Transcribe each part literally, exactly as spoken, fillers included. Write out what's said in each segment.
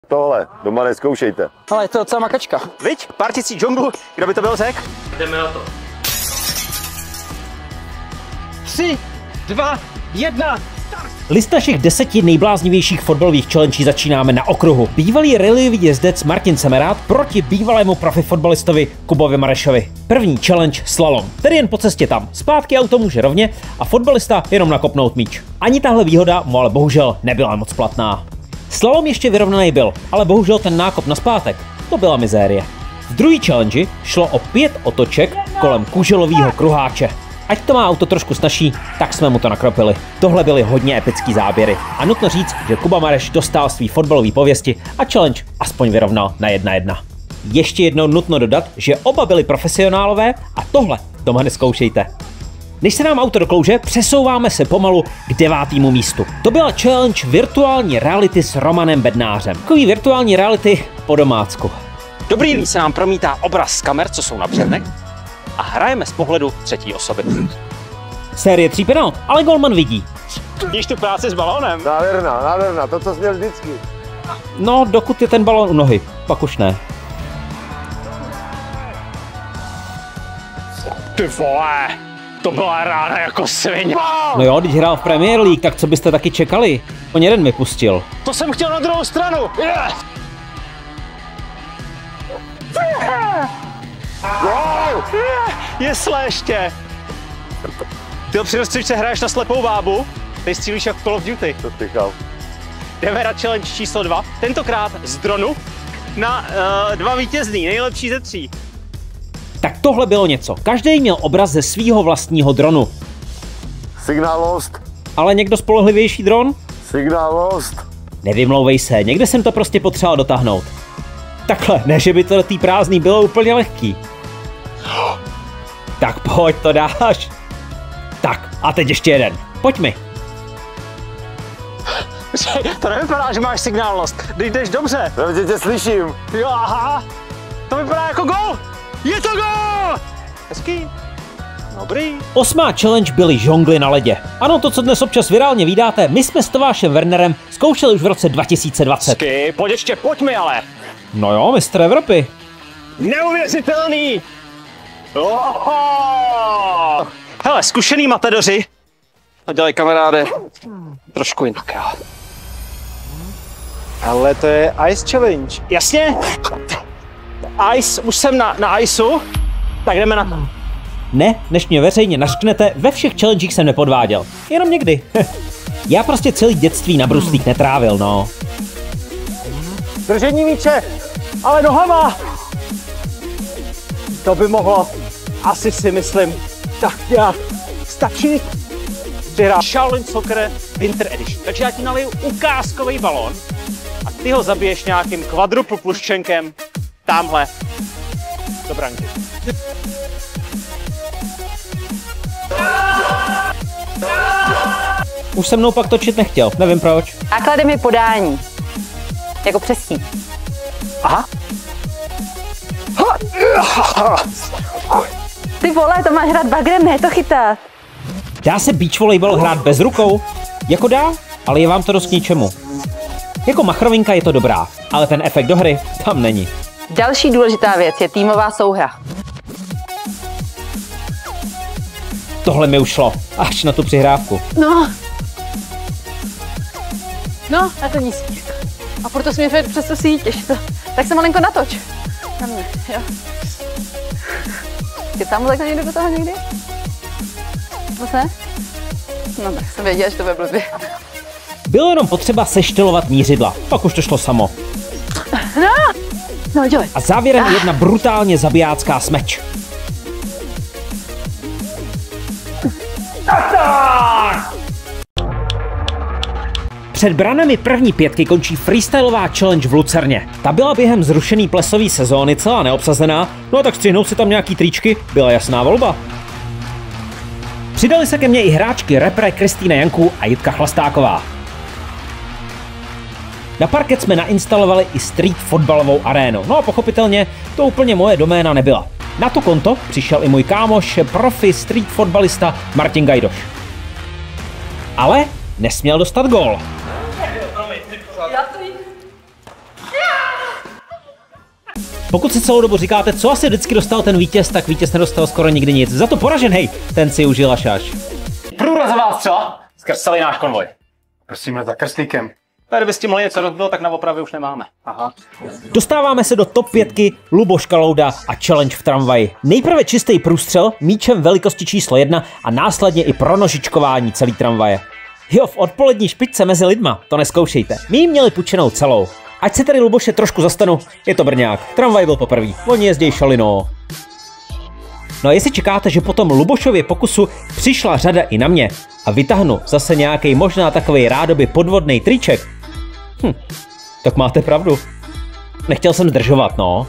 Tohle, doma nezkoušejte. Ale je to docela makačka. Viď? Particí džunglu, kdo by to byl řek? Jdeme na to. Tři, dva, jedna. List našich deseti nejbláznivějších fotbalových challenge začínáme na okruhu. Bývalý reliový jezdec Martin Semerád proti bývalému profi fotbalistovi Kubovi Marešovi. První challenge slalom, tedy jen po cestě tam. Zpátky auto může rovně a fotbalista jenom nakopnout míč. Ani tahle výhoda mu ale bohužel nebyla moc platná. Slalom ještě vyrovnaný byl, ale bohužel ten nákop nazpátek, to byla mizérie. V druhé challenge šlo o pět otoček kolem kuželového kruháče. Ať to má auto trošku snažší, tak jsme mu to nakropili. Tohle byly hodně epický záběry. A nutno říct, že Kuba Mareš dostal svý fotbalový pověsti a challenge aspoň vyrovnal na jedna jedna. Ještě jednou nutno dodat, že oba byli profesionálové a tohle doma nezkoušejte. Než se nám auto doklouže, přesouváme se pomalu k devátému místu. To byla challenge virtuální reality s Romanem Bednářem. Takový virtuální reality po domácku. Dobrý den, se nám promítá obraz z kamer, co jsou na břevnech, a hrajeme z pohledu třetí osoby. Série tří penalt, ale golman vidí. Vidíš tu práci s balónem? Nádherná, nádherná, to, co jsi měl vždycky. No, dokud je ten balón u nohy, pak už ne. Ty vole, to byla rána jako svině. No jo, když hrál v Premier League, tak co byste taky čekali? On jeden mi pustil. To jsem chtěl na druhou stranu. Yeah. Wow. Jesle ještě. Ty při rozstřičce hraješ na slepou bábu, ty střílíš jako Call of Duty. To tychal. Jdeme na challenge číslo dva, tentokrát z dronu na uh, dva vítězný, nejlepší ze tří. Tak tohle bylo něco. Každý měl obraz ze svýho vlastního dronu. Signál lost. Ale někdo spolehlivější dron? Signál lost. Nevymlouvej se, někde jsem to prostě potřeboval dotáhnout. Takhle, ne, že by to do té prázdný bylo úplně lehký. Tak pojď, to dáš. Tak, a teď ještě jeden. Pojď mi. To nevypadá, že máš signálnost. Když jdeš dobře. Já tě slyším. Jo, aha. To vypadá jako gól. Je to gól! Hezký. Dobrý. Osmá challenge byly žongly na ledě. Ano, to, co dnes občas virálně vydáte, my jsme s Tomášem Wernerem zkoušeli už v roce dva tisíce dvacet. Hezký, pojď ještě, pojď mi ale. No jo, mistr Evropy. Neuvěřitelný. Oho! Hele, zkušený matadoři. A dělej, kamaráde, trošku jinak, jo. Ale to je Ice Challenge. Jasně. Ice, už jsem na, na Iceu, tak jdeme na to. Ne, než mě veřejně nařknete, ve všech challengech jsem nepodváděl. Jenom někdy. Já prostě celý dětství na bruslích netrávil, no. Držení míče, ale nohama. To by mohlo, asi si myslím, tak já stačí. Přihrál Challenge Soccer Winter Edition. Takže já ti naliju ukázkový balón a ty ho zabiješ nějakým kvadrupl pluščenkem tamhle do branky. Už se mnou pak točit nechtěl, nevím proč. Základem je podání. Jako přesní. Aha. Ty vole, to máš hrát bagrem, ne to chytat. Dá se beach volejbal hrát bez rukou? Jako dá, ale je vám to dost k ničemu. Jako machrovinka je to dobrá, ale ten efekt do hry tam není. Další důležitá věc je týmová souhra. Tohle mi ušlo, až na tu přihrávku. No. No, a to nízký. A proto směřuje přes to sítěž. To. Tak se malinko natoč. Na mě, jo. Ty tam takhle někdo do toho někdy? Moc ne? No tak jsem věděla, že to bude blbě. Bylo jenom potřeba seštelovat mířidla, pak už to šlo samo. No, no dělej. A závěrem ah. jedna brutálně zabijácká smeč. Před branami první pětky končí freestylová challenge v Lucerně. Ta byla během zrušený plesové sezóny celá neobsazená, no a tak střihnout si tam nějaký tričky byla jasná volba. Přidali se ke mně i hráčky repre Kristýna Janků a Jitka Chlastáková. Na parket jsme nainstalovali i street fotbalovou arénu, no a pochopitelně to úplně moje doména nebyla. Na to konto přišel i můj kámoš, profi street fotbalista Martin Gajdoš. Ale nesměl dostat gól. Já to jít. Pokud si celou dobu říkáte, co asi vždycky dostal ten vítěz, tak vítěz nedostal skoro nikdy nic. Za to poražený, ten si užil až až. Průrazová střela skrz celý náš konvoj. Prosím, za krstlíkem. Tady by s tím něco rozbil, tak na opravě už nemáme. Aha. Dostáváme se do top pětky Luboš Kalouda a challenge v tramvaji. Nejprve čistý průstřel míčem velikosti číslo jedna a následně i pronožičkování celý tramvaje. Jo, v odpolední špičce mezi lidma, to neskoušejte. My ji měli půjčenou celou. Ať se tady Luboše trošku zastanu, je to Brňák. Tramvaj byl poprvý, oni jezdí šalino. No a jestli čekáte, že po tom Lubošově pokusu přišla řada i na mě a vytáhnu zase nějaký možná takovej rádoby podvodný triček, hm, tak máte pravdu. Nechtěl jsem zdržovat, no.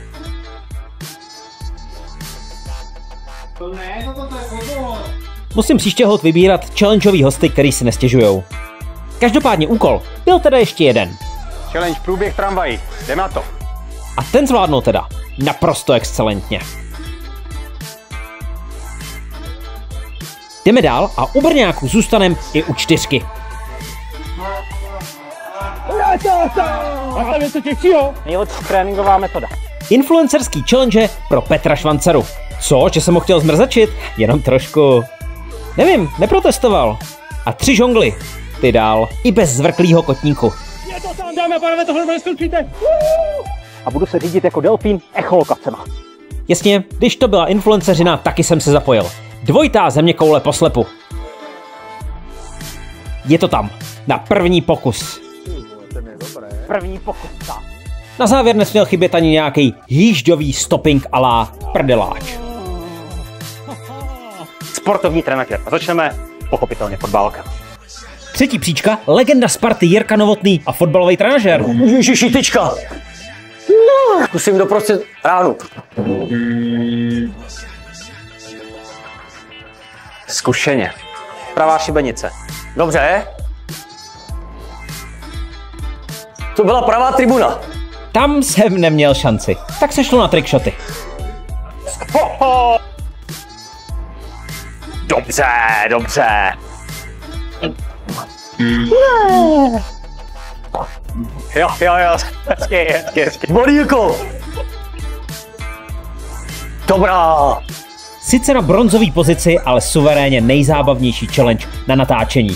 Musím příště hod vybírat challengeový hosty, který si nestěžujou. Každopádně úkol byl teda ještě jeden. Challenge průběh tramvají. Jdeme na to. A ten zvládnul teda naprosto excelentně. Jdeme dál a u Brňáků zůstaneme i u čtyřky. Nejlepší tréninková metoda. Influencerský challenge pro Petra Švancaru. Co, že jsem ho chtěl zmrzačit? Jenom trošku. Nevím, neprotestoval. A tři žongly. Ty dál. I bez zvrklýho kotníku. Je to tam, dáme a pánové, tohle neskončíte. A budu se řídit jako delfín echolokacema. Jasně, když to byla influenceřina, taky jsem se zapojil. Dvojitá zeměkoule po slepu. Je to tam. Na první pokus. První pokus. Na závěr nesměl chybět ani nějaký jížďový stopping a la prdeláč. Sportovní trenažer. A začneme pochopitelně fotbalkem. Třetí příčka, legenda Sparty Jirka Novotný a fotbalový trenažer. Ježiši, tyčka. No, zkusím doprostřed ránu. Zkušeně. Pravá šibenice. Dobře. To byla pravá tribuna. Tam jsem neměl šanci. Tak se šlo na trickshoty. Hoho! Dobře, dobře. Jo, jo, jo, hezky, hezky, hezky. Bolílko. Dobrá. Sice na bronzový pozici, ale suverénně nejzábavnější challenge na natáčení.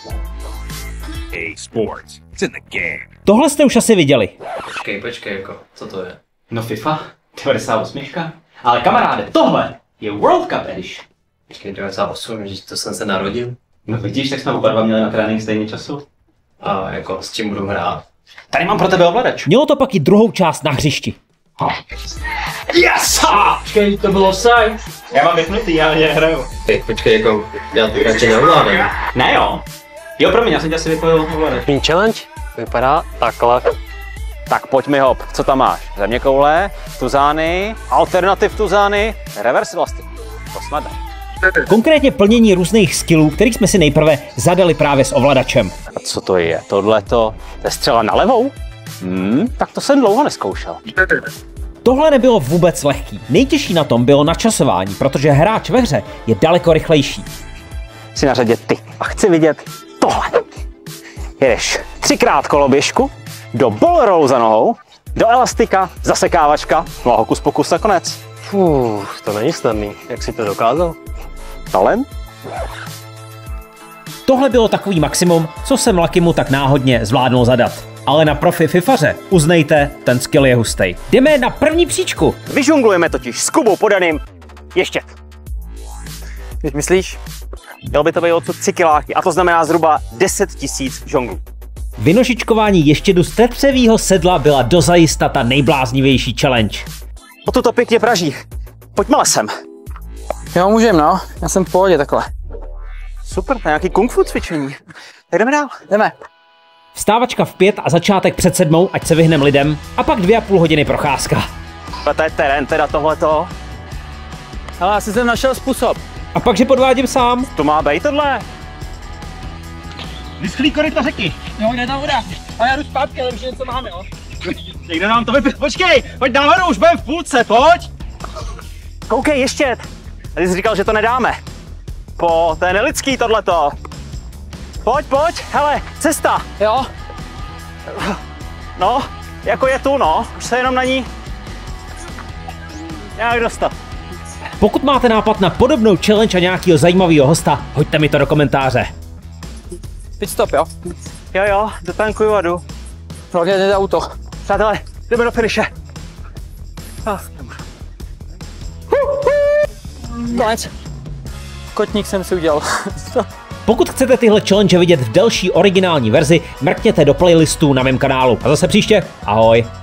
Tohle jste už asi viděli. Počkej, počkej, jako, co to je? No FIFA, devadesát osm. Ale kamaráde, tohle je World Cup Edition. Počkej, devadesát osm, že to jsem se narodil. No vidíš, tak jsme oba dva měli na trénink stejný času. A jako, s čím budu hrát? Tady mám pro tebe ovladač. Mělo to pak i druhou část na hřišti. Yes! Počkej, to bylo saj. Já mám vypnutý, já nehraju. Počkej, počkej, jako, já to radši neovládám. Ne jo. Jo, promiň, já jsem tě asi vypojil ovladač. První challenge vypadá takhle. Tak pojď mi hop, co tam máš? Zeměkoule, tuzány, alternativ tuzány, reverse elastic. To snad. Konkrétně plnění různých skillů, kterých jsme si nejprve zadali právě s ovladačem. A co to je? Tohleto? To je střela na levou? Hmm, tak to jsem dlouho neskoušel. Tohle nebylo vůbec lehký. Nejtěžší na tom bylo načasování, protože hráč ve hře je daleko rychlejší. Jsi na řadě ty a chci vidět tohle. Jedeš třikrát koloběžku, do ball roll za nohou, do elastika, zasekávačka, no a hokus pokus a konec. Fuh, to není snadný. Jak jsi to dokázal? Talent? Tohle bylo takový maximum, co jsem Lakimu tak náhodně zvládnul zadat. Ale na profi fifaře, uznejte, ten skill je hustej. Jdeme na první příčku. Vyžunglujeme totiž s Kubou Podaným ještět. Když myslíš? Měl by to být odsud tři kiláky a to znamená zhruba deset tisíc žonglů. Vynožičkování ještědu z tetřevýho sedla byla dozajista ta nejbláznivější challenge. O to pěkně praží. Pojďme lesem. Jo, můžem, no. Já jsem v pohodě takhle. Super, to je nějaký kung fu cvičení. Tak jdeme dál. Jdeme. Vstávačka v pět a začátek před sedmou, ať se vyhnem lidem, a pak dvě a půl hodiny procházka. To je terén, teda tohleto. Ale asi jsem našel způsob. A pak, že podvádím sám. To má být tohle. Vyschlý koryta řeky. Jo, jde tam voda. A já jdu zpátky, ale už něco máme, jo. Někdo nám to vypil. Počkej, pojď nahoru, už budeme v půlce, pojď. Koukej, ještě. A ty jsi říkal, že to nedáme. Po, to je nelidský tohleto. Pojď, pojď, hele, cesta. Jo. No, jako je tu, no. Už se jenom na ní Jak dostat? Pokud máte nápad na podobnou challenge a nějakého zajímavého hosta, hoďte mi to do komentáře. Pit stop, jo? Jo, jo, dotankuju a jdu. Hlavně nejde auto. Přátelé, jdeme do finiše. Ah, Konec. Kotník jsem si udělal. Pokud chcete tyhle challenge vidět v delší originální verzi, mrkněte do playlistu na mém kanálu. A zase příště, ahoj!